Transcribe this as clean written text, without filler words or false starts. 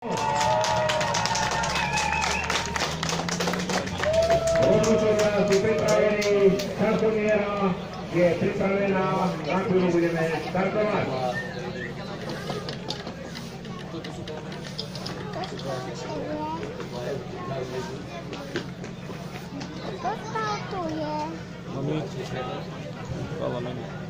Rozlučovia sú pripravení, časomiera je pripravená, na ktorú budeme startovať. Kto startuje? No my. Hvala meni.